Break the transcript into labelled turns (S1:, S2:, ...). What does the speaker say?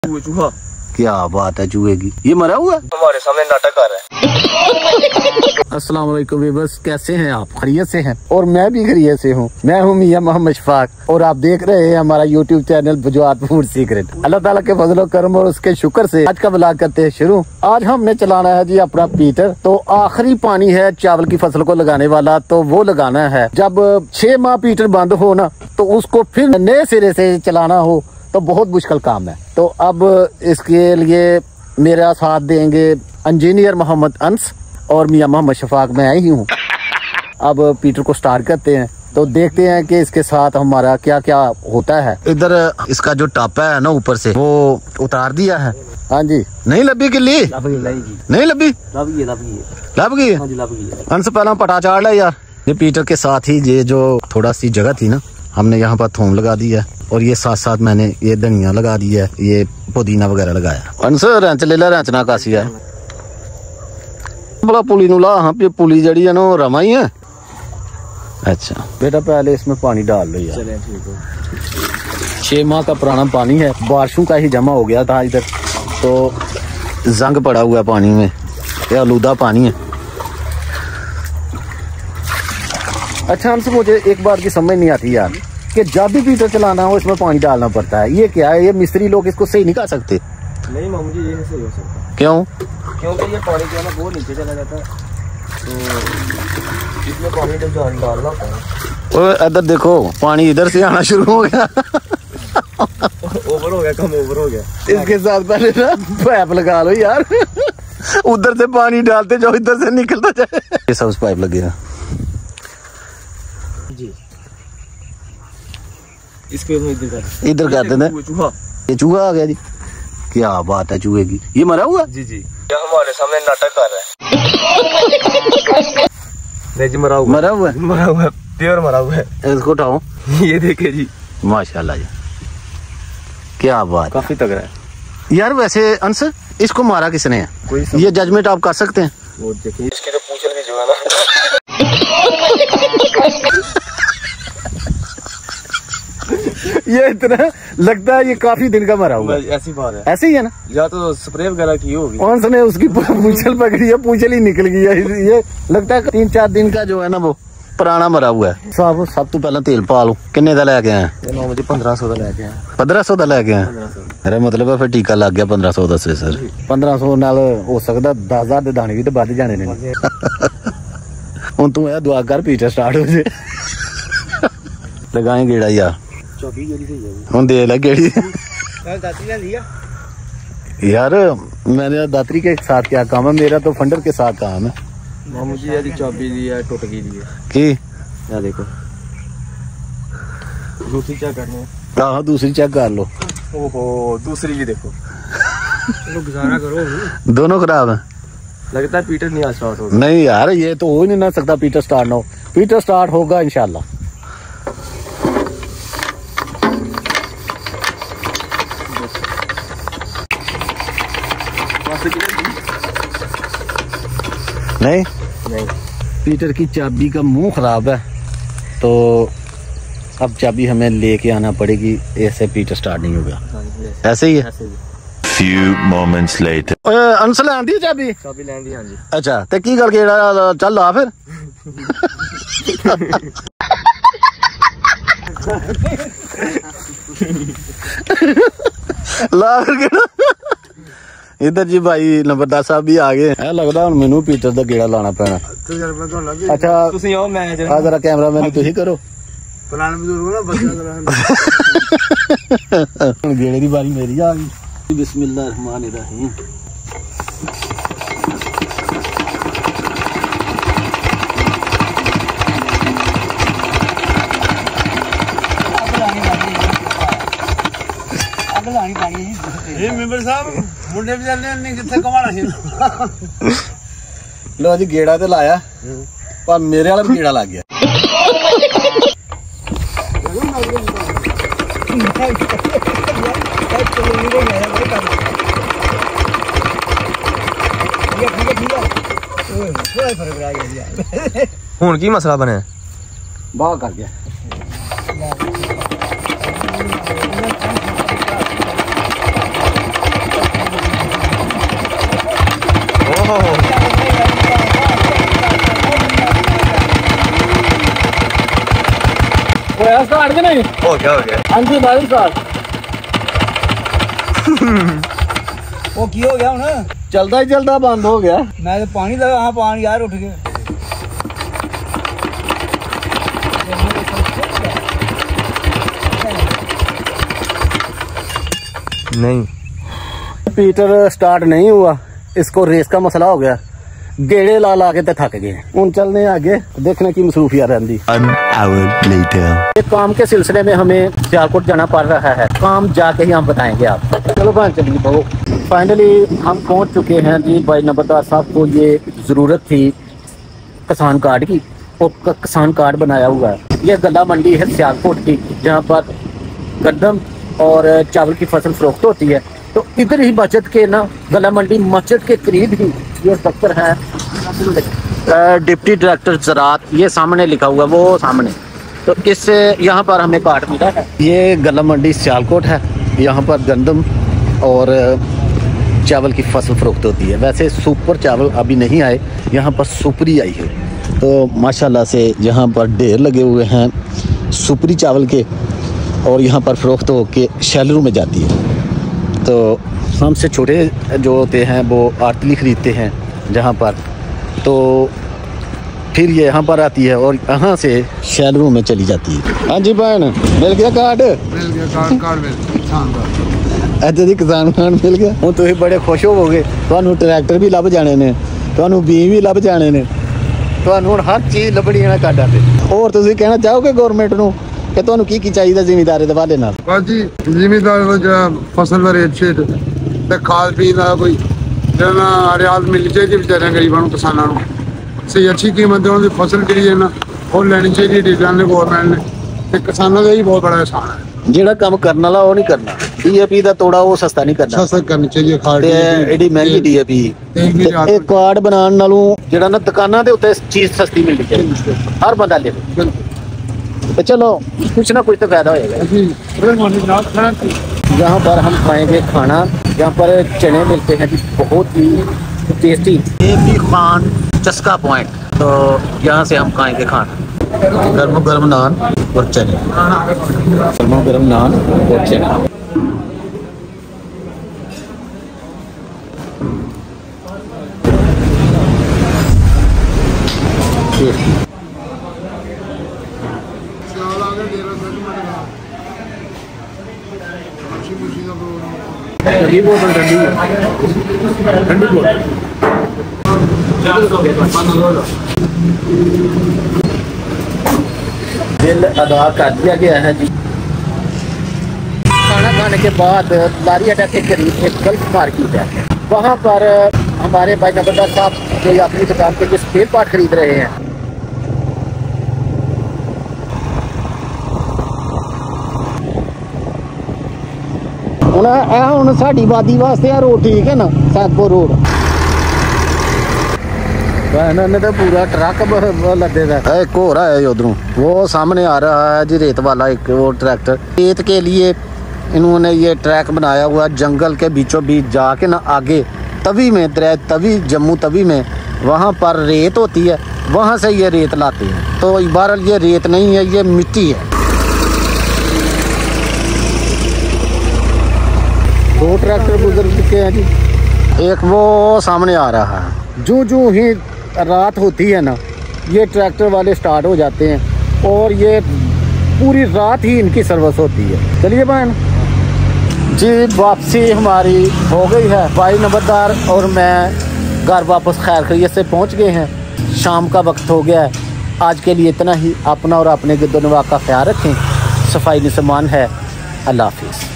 S1: चूहा।
S2: क्या बात है चूहे की, ये मरा हुआ
S1: हमारे सामने नाटक कर रहा है।
S2: अस्सलाम वालेकुम व्यूअर्स, कैसे हैं आप? खैरियत से हैं? और मैं भी खैरियत से हूँ। मैं हूँ मियां मोहम्मद शफाक और आप देख रहे हैं हमारा यूट्यूब चैनल बुजुआत फूड सीक्रेट। अल्लाह ताला के फजलो करम और उसके शुक्र से आज का ब्लॉग करते हैं शुरू। आज हमने चलाना है जी अपना पीटर। तो आखिरी पानी है चावल की फसल को लगाने वाला, तो वो लगाना है। जब 6 माह पीटर बंद हो ना, तो उसको फिर नए सिरे से चलाना हो तो बहुत मुश्किल काम है। तो अब इसके लिए मेरा साथ देंगे इंजीनियर मोहम्मद अंस और मियां मोहम्मद शफाक, मैं आई हूँ। अब पीटर को स्टार्ट करते हैं तो देखते हैं कि इसके साथ हमारा क्या क्या होता है। इधर इसका जो टापा है ना ऊपर से, वो उतार दिया है। हाँ जी, नहीं लबी किल्ली, नहीं लबी, लब गई अंस। पहला पटा चाड़ लिया यार। ये पीटर के साथ ही ये जो थोड़ा सी जगह थी ना, हमने यहाँ पर थोम लगा दिया और ये साथ साथ मैंने ये धनिया लगा दी है, ये पुदीना वगैरह लगाया। अंस रेंच ले ला, रेंचना कासी है बड़ा पुली नुला। हाँ पे पुली जड़ी है ना रमा ही है। अच्छा बेटा पहले इसमें पानी डाल लो यार। 6 माह का पुराना पानी है, बारिशों का ही जमा हो गया था इधर, तो जंग पड़ा हुआ है पानी में, ये आलूदा पानी है। अच्छा हमसे मुझे एक बात की समझ नहीं आती यार कि जब भी पीटर चलाना हो इसमें पानी डालना पड़ता है। ये क्या है? ये मिस्त्री लोग इसको सही नहीं कर सकते।
S1: नहीं मामू जी, ये नहीं सही हो सकता।
S2: क्यों?
S1: क्योंकि ये पानी जो है ना वो नीचे चला जाता है, तो इसमें पानी डालना होता है।
S2: ओए इधर देखो, पानी इधर से आना शुरू हो गया।
S1: ओवर हो गया, कम ओवर हो गया।
S2: इसके साथ पहले ना पाइप लगा लो यार। उधर से पानी डालते जाओ, इधर से निकलता जाए। ये सब पाइप लगेगा
S1: जी। इसको
S2: इधर कर देना।
S1: चूहा,
S2: ये चूहा आ गया जी। क्या बात है चूहे की, ये मरा हुआ?
S1: जी जी, ये हमारे सामने नाटक कर रहा है। नहीं जी, मरा हुआ,
S2: मरा हुआ है,
S1: मरा हुआ है, प्योर मरा हुआ है।
S2: इसको उठाओ।
S1: ये देखे जी,
S2: माशाल्लाह जी, क्या बात,
S1: काफी तगड़ा है
S2: यार। वैसे अंश इसको मारा किसने है? ये जजमेंट आप कर सकते हैं?
S1: वो देखिए, इसकी तो पूंछल भी जो है ना।
S2: ये इतना लगता है ये काफी दिन का मरा हुआ है।
S1: ऐसी बात है,
S2: ऐसे ही है ना?
S1: या तो स्प्रे वगैरह की होगी।
S2: कौन ने उसकी पूंछल पकड़ी है, पूंछल ही निकल गई है। ये लगता है 3-4 दिन का जो है ना वो पुराना मरा हुआ है। साहब सब तो पहले तेल पा लो। किन्ने का लैके आए?
S1: 1500 का लैके आए।
S2: 1500 का लैके आए? अरे मतलब है फिर टीका लग गया 1500 का से सर। 1500 नाल हो सकता 10,000 ਦੇ ਦਾਣੇ ਵੀ ਤੇ ਵੱਧ ਜਾਣੇ ਨੇ। ਹੁਣ ਤੂੰ ਇਹ ਦੁਆ ਕਰ ਪੀਟਰ ਸਟਾर्ट हो जाए। लगाए गेड़ा यार।
S1: चौकी गेड़ी सही है।
S2: ਹੁਣ ਦੇ ਲੈ गेड़ी।
S1: कल दाती ले लिया
S2: यार। मैंने दात्री के साथ क्या काम है, मेरा तो फंडर के साथ काम है।
S1: मामू जी ये चाबी दी है, टूट गई दी है
S2: की?
S1: या देखो, दूसरी चेक करनी है।
S2: हाँ दूसरी चेक कर लो।
S1: ओहो, दूसरी भी देखो। चलो गुजारा करो।
S2: दोनों खराब है।
S1: लगता है पीटर नहीं आज स्टार्ट होगा।
S2: नहीं यार, ये तो हो ही नहीं ना सकता पीटर स्टार्ट ना हो। पीटर स्टार्ट होगा इंशाल्लाह। नहीं
S1: नहीं,
S2: पीटर की चाबी का मुंह खराब है, तो अब चाबी हमें लेके आना पड़ेगी। ऐसे पीटर स्टार्ट नहीं होगा। ऐसे ही है।
S3: Few moments later.
S2: अंसल आंदी चाबी?
S1: चाबी लें दी। हाँ जी।
S2: अच्छा ते की करके चल ला फिर। ला करके ना इधर जी भाई नंबरदार साहब भी आ गए हैं। लगता हूँ मैनू पीटर का गेड़ा लाना पैना। अच्छा
S1: तुसी आओ, मैं
S2: जरा कैमरा मैन तुम करो। गेड़े की बारी मेरी आ गई। बिस्मिल्लाहिर्रहमानिर्रहीम।
S1: मेंबर साहब मुंडे भी चलने कितने कमाना है।
S2: लो जी गेड़ा तो लाया, पर मेरे वाला भी गेड़ा लग गया।
S1: हुण की मसला बने?
S2: बाह कर गया। काट के नहीं
S1: हो गया
S2: हाँ जी भाई साहब
S4: वो की हो गया हूँ
S2: चलता ही चलता बंद हो गया।
S4: मैं तो पानी लगा हाँ पानी यार उठ गया
S1: नहीं
S2: पीटर स्टार्ट नहीं हुआ, इसको रेस का मसला हो गया, गेड़े ला ला के थक गए। उन चलने आगे देखने की मसरूफियत रहती।
S3: 1 hour later.
S2: काम के सिलसिले में हमें सियालकोट जाना पड़ रहा है, काम जाके ही हम बताएंगे आप। चलो भाई चलिए बहु फाइनली हम पहुंच चुके हैं जी। भाई नंबरदार साहब को ये ज़रूरत थी किसान कार्ड की, और किसान कार्ड बनाया हुआ है। ये गला मंडी है सियालकोट की, जहाँ पर गंदम और चावल की फसल फरोख्त होती है। तो इधर ही बचत के ना गला मंडी मस्जिद के करीब ही ये दफ्तर है डिप्टी डायरेक्टर ज़राअत, ये सामने लिखा हुआ वो सामने। तो इससे यहाँ पर हमें कार्ड मिला है। ये गला मंडी सियालकोट है, यहाँ पर गंदम और चावल की फसल फरोख्त होती है। वैसे सुपर चावल अभी नहीं आए, यहाँ पर सुपरी आई है। तो माशाल्लाह से यहाँ पर ढेर लगे हुए हैं सुपरी चावल के, और यहाँ पर फरोख्त होके शैलरों में जाती है। तो हमसे छोटे जो होते हैं वो आर्तली ख़रीदते हैं जहाँ पर, तो फिर ये यहाँ पर आती है और यहाँ से शैलरों में चली जाती है। हाँ जी बहन मिल गया कार्ड?
S4: मिल गया कार्ड
S2: अच्छा जी किसान कार्ड मिल गया। हूँ तुम बड़े खुश होवोगे, ਤੁਹਾਨੂੰ ट्रैक्टर भी लभ जाने ने, ਤੁਹਾਨੂੰ बी भी लभ जाने ने, ਤੁਹਾਨੂੰ ਹੁਣ हर चीज़ लभनी है कार्डां ते। और तुसीं कहना चाहोगे गवर्नमेंट ਨੂੰ कि ਤੁਹਾਨੂੰ ਕੀ ਚਾਹੀਦਾ ਜ਼ਿਮੀਂਦਾਰ ਦੇ ਹਵਾਲੇ ਨਾਲ?
S5: ਬਾਜੀ ਜ਼ਿਮੀਂਦਾਰ ਦਾ ਜਿਹੜਾ ਫਸਲ ਦਾ ਰੇਟ ਸ਼ੇਟ ਤੇ ਖਾਦ ਪੀਣ ਦਾ ਕੋਈ ਜਿਹੜਾ ਰਿਆਤ ਮਿਲਣੀ ਚਾਹੀਦੀ ਵਿਚਾਰਿਆਂ ਗਰੀਬਾਂ ਨੂੰ, ਕਿਸਾਨਾਂ ਨੂੰ ਸਹੀ ਅੱਛੀ ਕੀਮਤ ਤੇ ਉਹਨਾਂ ਦੀ ਫਸਲ ਜਿਹੜੀ ਹੈ ਨਾ ਉਹ ਲੈਣੀ ਚਾਹੀਦੀ ਡੀਲਰਾਂ ਨੇ, ਗਵਰਨਮੈਂਟ ਨੇ। ਤੇ ਕਿਸਾਨਾਂ ਦਾ ਹੀ ਬਹੁਤ ਬੜਾ ਨੁਕਸਾਨ ਹੈ।
S2: ਜਿਹੜਾ ਕੰਮ ਕਰਨ ਵਾਲਾ ਉਹ ਨਹੀਂ ਕਰਨਾ, ਡੀਏਪੀ ਦਾ ਤੋੜਾ ਉਹ ਸਸਤਾ ਨਹੀਂ ਕਰਨਾ,
S5: ਸਸਤਾ ਕਰਨੀ ਚਾਹੀਦੀ ਹੈ ਖਾਦ
S2: ਤੇ ਐਡੀ ਮਹਿੰਗੀ ਡੀਏਪੀ। ਇਹ ਕਾਰਡ ਬਣਾਉਣ ਨਾਲੋਂ ਜਿਹੜਾ ਨਾ ਦੁਕਾਨਾਂ ਦੇ ਉੱਤੇ ਚੀਜ਼ ਸਸਤੀ ਮਿਲਣੀ ਚਾਹੀਦੀ, ਹਰ ਬੰਦਾ ਲੈ। तो चलो कुछ ना कुछ तो फायदा होगा। यहाँ पर हम खाएंगे खाना, यहाँ पर चने मिलते हैं जी बहुत ही टेस्टी। AP खान चस्का पॉइंट, तो यहाँ से हम खाएंगे खाना, गर्म गर्म नान और चने, गर्म गर्म नान और चने। ये बोतल ठंडी है, ठंडी बोतल। बिल अदा कर दिया गया है जी। खाना खाने के बाद लारी अड्डा के करीब एक गल्फ मार्केट है, वहाँ पर हमारे भाई नंबरदार साहब जो अपनी दुकान के जो स्पेयर पार्ट खरीद रहे हैं। ਹੁਣ ਸਾਡੀ ਵਾਦੀ ਵਾਸਤੇ ਆ रोड ठीक है ना, सैदपुर रोड। इन्होंने तो पूरा ट्रक लदे था। एक हो रहा है उधरों, वो सामने आ रहा है जी रेत वाला एक वो ट्रैक्टर। रेत के लिए इन्होंने ये ट्रैक बनाया हुआ, जंगल के बीचों बीच जाके ना आगे तवी में, तवी जम्मू तवी में, वहाँ पर रेत होती है, वहाँ से ये रेत लाते हैं। तो बहरहाल ये रेत नहीं है, ये मिट्टी है। दो ट्रैक्टर गुजर चुके हैं जी, एक वो सामने आ रहा है। जो ही रात होती है ना, ये ट्रैक्टर वाले स्टार्ट हो जाते हैं और ये पूरी रात ही इनकी सर्विस होती है। चलिए बहन जी, वापसी हमारी हो गई है। भाई नंबरदार और मैं घर वापस खैर खैरियत से पहुंच गए हैं। शाम का वक्त हो गया है। आज के लिए इतना ही। अपना और अपने गिरदोनवा का ख्याल रखें। सफाई निसमान है। अल्लाह हाफिज़।